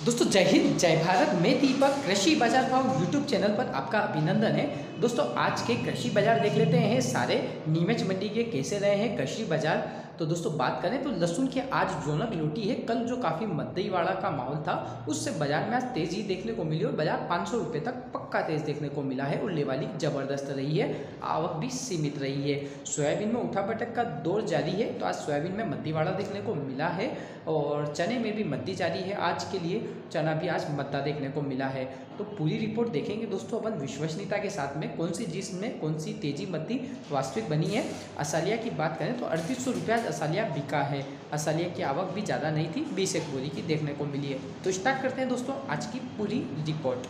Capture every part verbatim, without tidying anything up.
दोस्तों जय हिंद जय भारत। मैं दीपक कृषि बाजार भाव यूट्यूब चैनल पर आपका अभिनंदन है। दोस्तों आज के कृषि बाजार देख लेते हैं सारे नीमच मंडी के कैसे रहे हैं कृषि बाजार। तो दोस्तों बात करें तो लहसुन की आज जोनक लूटी है। कल जो काफ़ी मद्दईवाड़ा का माहौल था उससे बाजार में आज तेजी देखने को मिली और बाजार पाँच सौ रुपये तक पक्का तेज देखने को मिला है और लेवाली जबरदस्त रही है, आवक भी सीमित रही है। सोयाबीन में उठापटक का दौर जारी है, तो आज सोयाबीन में मद्दीवाड़ा देखने को मिला है और चने में भी मद्दी जारी है। आज के लिए चना भी आज मद्दा देखने को मिला है। तो पूरी रिपोर्ट देखेंगे दोस्तों अपन विश्वसनीयता के साथ में कौन सी जिसमें कौन सी तेजी मद्दी वास्तविक बनी है। असालिया की बात करें तो अड़तीस सौ रुपया असालिया बिका है। असालिया की आवक भी ज़्यादा नहीं थी, बीस एक बोरी की देखने को मिली है। तो स्टार्ट करते हैं दोस्तों आज की पूरी रिपोर्ट।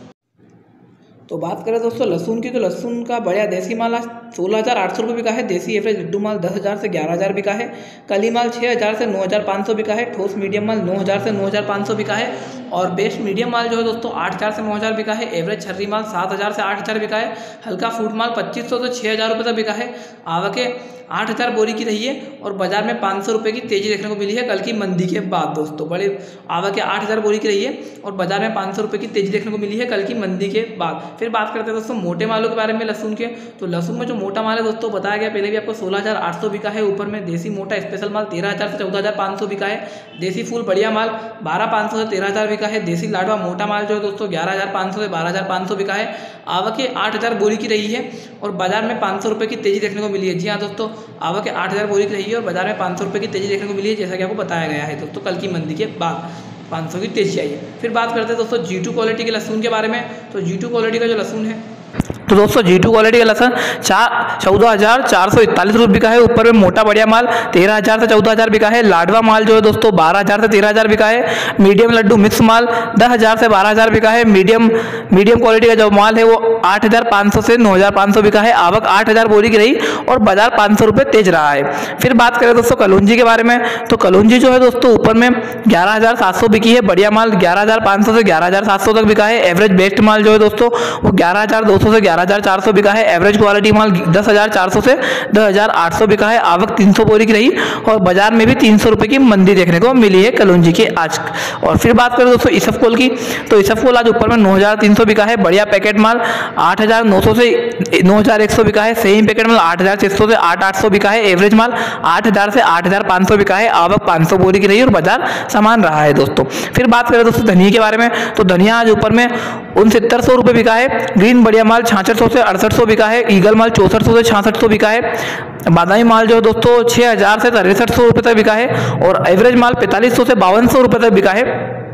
तो बात करें दोस्तों लहसुन की, तो लहसुन का बढ़िया देसी माल आज सोलह हज़ार आठ सौ रुपये बिका है। देसी एवरेज लड्डू माल दस हज़ार से ग्यारह हज़ार बिका है। कली माल छः हज़ार से नौ हज़ार पाँच सौ बिका है। ठोस मीडियम माल नौ हज़ार से नौ हज़ार पाँच सौ बिका है और बेस्ट मीडियम माल जो है दोस्तों आठ हज़ार से नौ हज़ार बिका है। एवरेज छर्री माल सात हज़ार से आठ हज़ार बिका है। हल्का फूड माल पच्चीस सौ से छः हज़ार रुपये तक बिका है। आवकें आठ हज़ार बोरी की रही है और बाजार में पाँच सौ रुपये की तेजी देखने को मिली है कल की मंदी के बाद। दोस्तों बड़े आवकें आठ हज़ार बोरी की रही है और बाजार में पाँच सौ रुपये की तेजी देखने को मिली है कल की मंदी के बाद। फिर बात करते हैं दोस्तों मोटे मालों के बारे में लहसुन के। तो लहसुन में जो मोटा माल है दोस्तों बताया गया पहले भी आपको सोलह हज़ार आठ सौ बिका है। ऊपर में देसी मोटा स्पेशल माल तेरह हज़ार से चौदह हज़ार पाँच सौ बिका है। देसी फूल बढ़िया माल बारह पाँच सौ से तेरह हज़ार बिका है। देसी लाडवा मोटा माल जो है दोस्तों ग्यारह हज़ार पाँच सौ से बारह हज़ार पाँच सौ बिका है। आवकें आठ हज़ार बोरी की रही है और बाजार में पाँच सौ रुपये की तेजी देखने को मिली है। जी हाँ दोस्तों, आवकें आठ हज़ार बोरी की रही है और बाजार में पाँच सौ रुपये की तेजी देखने को मिली है, जैसा कि आपको बताया गया है दोस्तों कल की मंदी के बाद पाँच सौ की तेजी आई है। फिर बात करते हैं दोस्तों जी टू क्वालिटी के लहसुन के बारे में। तो जी टू क्वालिटी का जो लहसुन है तो दोस्तों जी टू क्वालिटी का लहसुन चार चौदह हज़ार चार सौ इकतालीस रुपये बिका है। ऊपर में मोटा बढ़िया माल तेरह हज़ार से चौदह हज़ार बिका है। लाडवा माल जो है दोस्तों बारह हज़ार से तेरह हज़ार बिका है। मीडियम लड्डू मिक्स माल दस हज़ार से बारह हज़ार बिका है। मीडियम मीडियम क्वालिटी का जो माल है वो आठ हज़ार पाँच सौ से नौ हज़ार पाँच सौ बिका है। आवक आठ हज़ार बोरी की रही और बाजार पाँच सौ रुपये तेज रहा है। फिर बात करें दोस्तों कलौंजी के बारे में। तो कलौंजी जो है दोस्तों ऊपर में ग्यारह हज़ार सात सौ बिकी है। बढ़िया माल ग्यारह हज़ार पाँच सौ से ग्यारह हज़ार सात सौ तक बिका है। एवरेज बेस्ट माल जो है दोस्तों वो ग्यारह हज़ार दो सौ से ग्यारह हज़ार चार सौ बिका है। एवरेज क्वालिटी माल दस हज़ार चार सौ से दस हज़ार आठ सौ बिका है। आवक तीन सौ बोरी की रही और बाजार में भी तीन सौ रुपये की मंदी देखने को मिली है कलौंजी की आज। और फिर बात करें दोस्तों इसफकोल की, तो इसफकोल आज ऊपर में नौ हज़ार तीन सौ बिका है। बढ़िया पैकेट माल आठ हज़ार नौ सौ से नौ हज़ार एक सौ बिका है। सेम पैकेट माल आठ हज़ार छः सौ से आठ आठ सौ बिका है। एवरेज माल आठ हज़ार से आठ हज़ार पाँच सौ बिका है। आवक पाँच सौ बोरी की रही और बाजार समान रहा है दोस्तों। फिर बात करें दोस्तों धनिया के बारे में। तो धनिया आज ऊपर में उनसत्तर सौ रुपये बिका है। ग्रीन बढ़िया माल छियासठ सौ से अड़सठ सौ बिका है। ईगल माल चौसठ सौ से छियासठ सौ बिका है। बादामी माल जो है दोस्तों छः हज़ार से तिरसठ सौ रुपये तक बिका है और एवरेज माल पैंतालीस सौ से बावन सौ रुपये तक बिका है।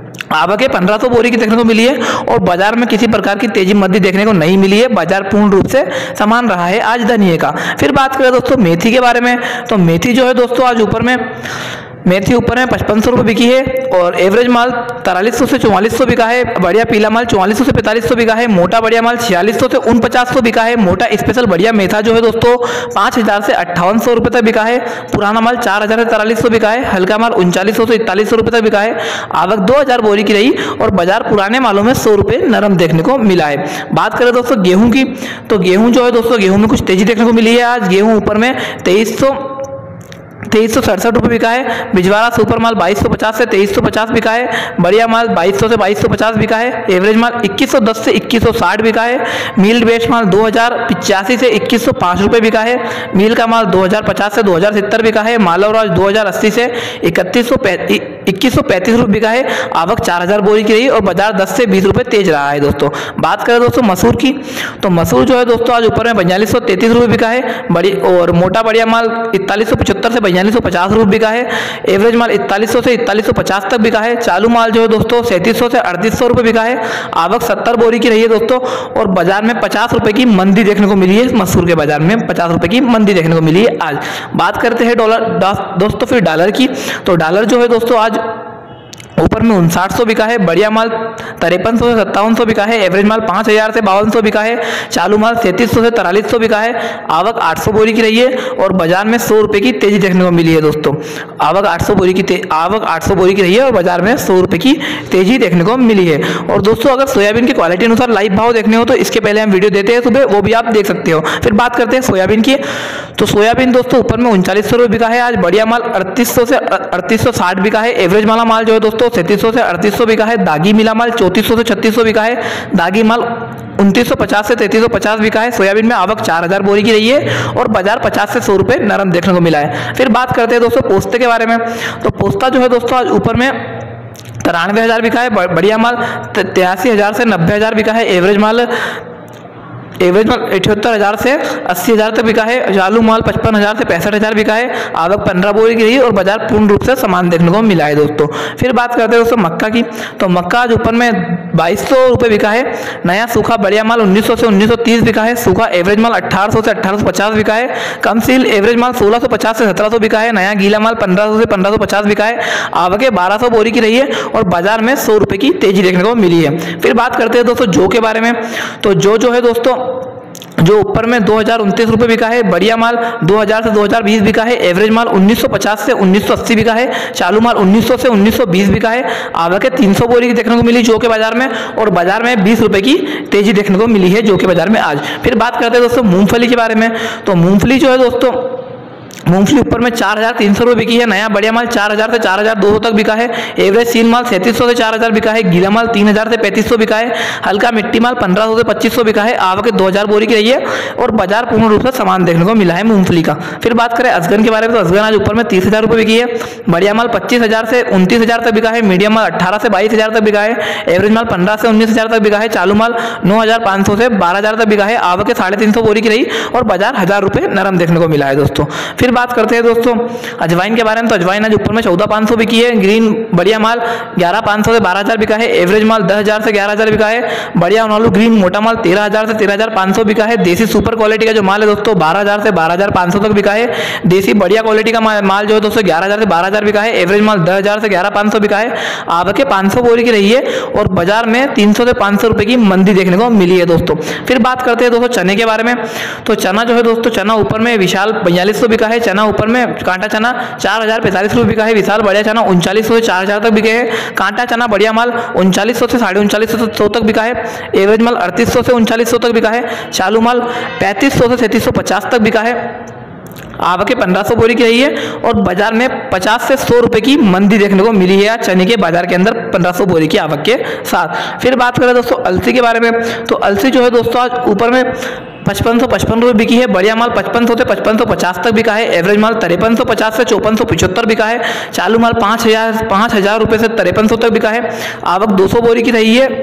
आवक पंद्रह सौ बोरी की देखने को मिली है और बाजार में किसी प्रकार की तेजी मद्दी देखने को नहीं मिली है। बाजार पूर्ण रूप से समान रहा है आज धनिये का। फिर बात करें दोस्तों मेथी के बारे में। तो मेथी जो है दोस्तों आज ऊपर में मेथी ऊपर में पचपन सौ रुपये बिकी है और एवरेज माल तिरालीस सौ से चौवालीस सौ बिका है। बढ़िया पीला माल चौवालीस सौ से पैंतालीस सौ बिका है। मोटा बढ़िया माल छियालीस सौ से उनपचास सौ बिका है। मोटा स्पेशल बढ़िया मेथा जो है दोस्तों पाँच हज़ार से अट्ठावन सौ रुपये तक बिका है। पुराना माल चार हज़ार से तिरालीस सौ बिका है। हल्का माल उनचालीस सौ से इकतालीस सौ रुपये तक बिका है। आवक दो हज़ार बोरी की रही और बाजार पुराने मालों में सौ रुपये नरम देखने को मिला है। बात करें दोस्तों गेहूँ की, तो गेहूँ जो है दोस्तों गेहूँ में कुछ तेजी देखने को मिली है। आज गेहूँ ऊपर में तेईस सौ तेईस सौ सड़सठ रुपये बिका है। बिजवाड़ा सुपर माल बाईस सौ पचास से तेईस सौ पचास बिका है। बढ़िया माल बाईस सौ से बाईस सौ पचास बिका है। एवरेज माल इक्कीस सौ दस से इक्कीस सौ साठ बिका है। मील बेस्ट माल दो हज़ार पिचासी से इक्कीस सौ पाँच रुपये बिका है। मील का माल दो हज़ार पचास से दो हज़ार सत्तर बिका है। मालवराज दो हज़ार अस्सी से इकतीस सौ इक्कीस सौ पैंतीस रुपये बिका है। आवक चार हज़ार बोरी की रही और बाजार दस से बीस रुपये तेज रहा है दोस्तों। बात करें दोस्तों मसूर की, तो मसूर जो है दोस्तों आज ऊपर में बयालीस सौ तैंतीस रुपये बिका है। बड़ी और मोटा बढ़िया माल इकतालीस सौ पचहत्तर से बयालीस सौ पचास रुपये बिका है। एवरेज माल इकतालीस सौ से इकतालीस सौ पचास तक बिका है। चालू माल जो है दोस्तों सैंतीस सौ से अड़तीस सौ रुपये बिका है। आवक सत्तर बोरी की रही है दोस्तों और बाजार में पचास रुपये की मंदी देखने को मिली है। मसूर के बाजार में पचास रुपये की मंदी देखने को मिली है आज। बात करते हैं डॉलर दोस्तों फिर डॉलर की। तो डॉलर जो है दोस्तों आज ऊपर में उनसाठ सौ बिका है। बढ़िया माल तिरपन सौ से सत्तावन सौ बिका है। एवरेज माल पाँच हज़ार से बावन सौ बिका है। चालू माल सैंतीस सौ से तिरालीस सौ बिका है। आवक आठ सौ बोरी की रही है और बाजार में सौ रुपये की तेजी देखने को मिली है दोस्तों। आवक आठ सौ बोरी की आवक आठ सौ बोरी की रही है और बाजार में सौ रुपये की तेजी देखने को मिली है। और दोस्तों अगर सोयाबीन की क्वालिटी अनुसार लाइव भाव देखने हो तो इसके पहले हम वीडियो देते हैं सुबह, वो भी आप देख सकते हो। फिर बात करते हैं सोयाबीन की। तो सोयाबीन दोस्तों ऊपर में उनचालीस सौ रुपये बिका है आज। बढ़िया माल अड़तीस सौ से अड़तीस सौ साठ बिका है। एवरेज वाला माल जो है दोस्तों सैंतीस सौ से अड़तीस सौ बिका है। दागी मिला माल चौंतीस सौ से छत्तीस सौ बिका है। दागी माल उनतीस सौ पचास से तैंतीस सौ पचास बिका है। सोयाबीन में आवक चार हजार बोरी की रही है और बाजार पचास से सौ रुपए नरम देखने को मिला है। फिर बात करते हैं दोस्तों पोस्ते के बारे में। तो पोस्ता जो है दोस्तों आज ऊपर में तिरानवे हजार बिका है। बढ़िया माल तिरासी हजार से नब्बे हजार बिका है। एवरेज माल एवरेज माल अठहत्तर हजार से अस्सी हजार तक बिका है। चालू माल पचपन हजार से पैंसठ हजार बिका है। आवक पंद्रह बोरी की रही है और बाजार पूर्ण रूप से समान देखने को मिला है दोस्तों। फिर बात करते हैं दोस्तों मक्का की। तो मक्का आज ऊपर में बाईस सौ रुपये बिका है। नया सूखा बढ़िया माल उन्नीस सौ से उन्नीस सौ तीस बिका है। सूखा एवरेज माल अठारह सौ से अठारह सौ पचास बिका है। कम सील एवरेज माल सोलह सौ पचास से सत्रह सौ बिका है। नया गीला माल पंद्रह सौ से पंद्रह सौ पचास बिका है। आवकें बारह सौ बोरी की रही है और बाजार में सौ रुपये की तेजी देखने को मिली है। फिर बात करते हैं दोस्तों जौ के बारे में। तो जौ जो है दोस्तों जो ऊपर में दो हजार उनतीस रुपये बिका है। बढ़िया माल दो हजार से दो हजार बीस बिका है। एवरेज माल उन्नीस सौ पचास से उन्नीस सौ अस्सी बिका है। चालू माल उन्नीस सौ से उन्नीस सौ बीस बिका है। आवक तीन सौ बोरी की देखने को मिली जौ के बाजार में और बाजार में बीस रुपए की तेजी देखने को मिली है जौ के बाजार में आज। फिर बात करते हैं दोस्तों मूंगफली के बारे में। तो मूंगफली जो है दोस्तों मूंगफली ऊपर में चार हजार तीन सौ रुपये बिकी है। नया बढ़िया माल चार हजार से चार हजार दो सौ तक बिका है। एवरेज सील माल सैंतीस सौ से चार हजार बिका है। गीला माल तीन हजार से पैंतीस सौ बिका है। हल्का मिट्टी माल पंद्रह सौ से पच्चीस सौ बिका है। आवक दो हजार बोरी की रही है और बाजार पूर्ण रूप से समान देखने को मिला है मूंगफली का। फिर बात करें अजगन के बारे में। तो अजगन आज ऊपर में तीस हजार रुपये बिकी है। बढ़िया माल पच्चीस हजार से उनतीस हजार तक बिका है। मीडियम माल अट्ठारह से बाईस हजार तक बिका है। एवरेज माल पंद्रह से उन्नीस हजार तक बिका है। चालू माल नौ हजार पाँच सौ से बारह हजार तक बिका है। आवक साढ़े तीन सौ बोरी की रही और बाजार हजार रुपये नरम देखने को मिला है दोस्तों। फिर बात करते हैं दोस्तों अजवाइन के बारे में। तो अजवाइन आज ऊपर में चौदह पाँच सौ बिकी है। ग्रीन बढ़िया माल ग्यारह पाँच सौ से बारह हजार बिका है। एवरेज माल दस हजार से ग्यारह हजार बिका है। बढ़िया नालू ग्रीन मोटा माल तेरह हजार से तेरह हजार पाँच सौ बिका है। देसी सुपर क्वालिटी का जो माल है दोस्तों बारह हजार से बारह हजार पाँच सौ तक बिका है। देसी बढ़िया क्वालिटी का माल जो है दोस्तों ग्यारह हजार से बारह हजार बिका है। एवरेज माल दस हजार से ग्यारह पाँच सौ बिका है। आवक पाँच सौ बोरी की रही है और बाजार में तीन सौ से पाँच सौ रुपए की मंदी देखने को मिली है दोस्तों। फिर बात करते हैं दोस्तों चने के बारे में। तो चना जो है दोस्तों चना ऊपर में विशाल बयालीस सौ बिका है। चना ऊपर में कांटा चना चार हजार पैंतालीस रुपये बिका है। विशाल बढ़िया चना उनचालीस सौ से चार हजार तक बिके हैं। कांटा चना बढ़िया माल उनचालीस सौ से साढ़े उनचालीस सौ तक बिका है। एवरेज माल अड़तीस सौ से उनचालीस सौ तक बिका है। चालू माल पैंतीस सौ से सैंतीस सौ पचास तक बिका है। आवक पंद्रह सौ बोरी की रही है और बाजार में पचास से सौ रुपए की मंदी देखने को मिली है आज चने के बाजार के अंदर पंद्रह सौ बोरी की आवक के साथ। फिर बात करें दोस्तों अलसी के बारे में। तो अलसी जो है दोस्तों आज ऊपर में पचपन सौ पचपन रुपये बिकी है। बढ़िया माल पचपन सौ से पचपन सौ पचास तक बिका है। एवरेज माल तिरपन सौ पचास से चौपन सौ पिछहत्तर बिका है। चालू माल पाँच हजार पाँच हजार रुपये से तिरपन सौ तक बिका है। आवक दो सौ बोरी की रही है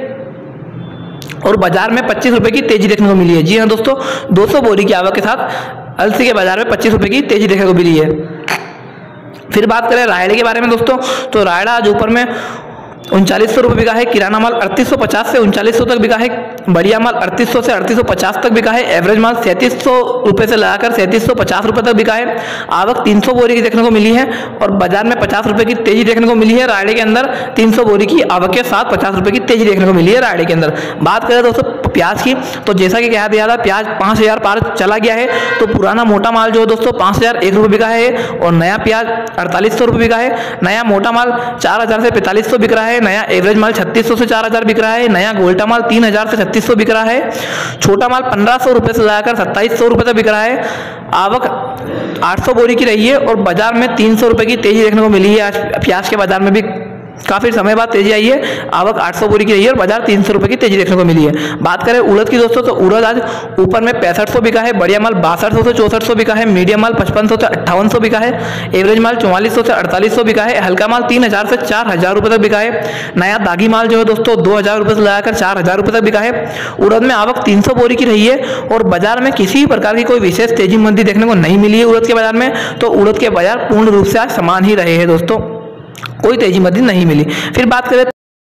और बाजार में पच्चीस रुपए की तेजी देखने को मिली है। जी हाँ दोस्तों दो सौ बोरी की आवक के साथ अलसी के बाजार में पच्चीस रुपए की तेजी देखने को मिली है। फिर बात करें रायड़े के बारे में दोस्तों। तो रायड़ा आज ऊपर में उनचालीस सौ रुपये बिका है। किराना माल अड़तीस सौ पचास से उनचालीस सौ तक बिका है। बढ़िया माल अड़तीस सौ से अड़तीस सौ पचास तक बिका है। एवरेज माल सैंतीस सौ रुपये से लगाकर सैंतीस सौ पचास रुपये तक बिका है। आवक तीन सौ बोरी की देखने को मिली है और बाजार में पचास रुपये की तेजी देखने को मिली है। रायड़े के अंदर तीन सौ बोरी की आवक के साथ पचास रुपये की तेजी देखने को मिली है रायड़े के अंदर। बात करें दोस्तों प्याज की। तो जैसा कि कहा दिया था प्याज पाँच हजार पार चला गया है। तो पुराना मोटा माल जो है दोस्तों पाँच हजार एक रुपये बिका है और नया प्याज अड़तालीस सौ रुपये बिका है। नया मोटा माल चार हजार से पैंतालीस सौ बिक रहा है। नया एवरेज माल छत्तीस सौ से चार हजार बिक रहा है। नया गोल्टा माल तीन हजार से छत्तीस सौ बिक रहा है। छोटा माल पंद्रह सौ रुपये से लगाकर सत्ताईस सौ रुपये तक बिक रहा है। आवक आठ सौ बोरी की रही है और बाजार में तीन सौ रुपये की तेजी देखने को मिली है। आज प्याज के बाजार में भी काफी समय बाद तेजी आई है। आवक आठ सौ बोरी की रही है और बाजार तीन सौ रुपए की तेजी देखने को मिली है। बात करें उड़द की दोस्तों। तो उड़द आज ऊपर में पैंसठ सौ बिका है। बढ़िया माल बासठ सौ से चौसठ सौ बिका है। मीडियम माल पचपन सौ से अट्ठावन सौ बिका है। एवरेज माल चौवालीस सौ से अड़तालीस सौ बिका है। हल्का माल तीन हजार से चार हजार रुपये तक बिका है। नया दागी माल जो है दोस्तों दो हजार रुपये से लगाकर चार हजार रुपये तक बिका है। उड़द में आवक तीन सौ बोरी की रही है और बाजार में किसी प्रकार की कोई विशेष तेजी मंदी देखने को नहीं मिली है उड़द के बाजार में। तो उड़द के बाजार पूर्ण रूप से आज समान ही रहे हैं दोस्तों, कोई तेजी मंदी नहीं मिली। फिर बात करें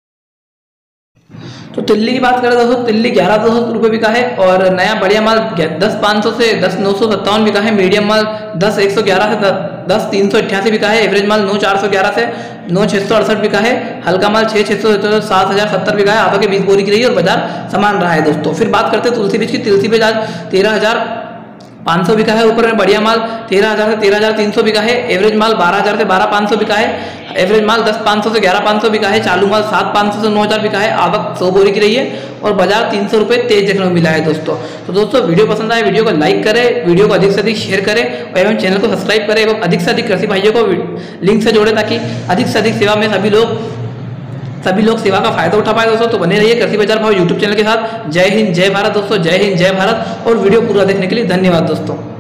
तो तिल्ली की बात करें दोस्तों। तिल्ली ग्यारह सौ रुपये बिका है और नया बढ़िया माल दस पाँच सौ से दस नौ सौ सत्तावन बिका है। मीडियम माल दस एक सौ ग्यारह से दस तीन सौ अट्ठासी बिका है। एवरेज माल नौ चार सौ ग्यारह से नौ छः सौ अड़सठ बिका है। हल्का माल छः छः सौ सात हजार सत्तर बिका है। आवक बीस बोरी की रही है और बाजार समान रहा है दोस्तों। फिर बात करते हैं तुलसी बीज की। तुलसी बीज आज तेरह हजार पाँच सौ बिका है। ऊपर में बढ़िया माल तेरह हजार से तेरह हजार तीन सौ बिका है। एवरेज माल बारह हजार से बारह पाँच सौ बिका है। एवरेज माल दस पाँच सौ से ग्यारह पाँच सौ बिका है। चालू माल सात पाँच सौ से नौ हजार बिका है। आवक सौ बोरी की रही है और बाजार तीन सौ रुपये तेज देखने को मिला है दोस्तों। तो दोस्तों वीडियो पसंद आए वीडियो को लाइक करें, वीडियो को अधिक से अधिक शेयर करें और एवं चैनल को सब्सक्राइब करें एवं अधिक से अधिक कृषि भाइयों को लिंक से जोड़ें ताकि अधिक से अधिक सेवा में सभी लोग सभी लोग सेवा का फायदा उठा पाए दोस्तों। तो बने रहिए कृषि बाजार भाव यूट्यूब चैनल के साथ। जय हिंद, जय भारत दोस्तों, जय हिंद, जय भारत। और वीडियो पूरा देखने के लिए धन्यवाद दोस्तों।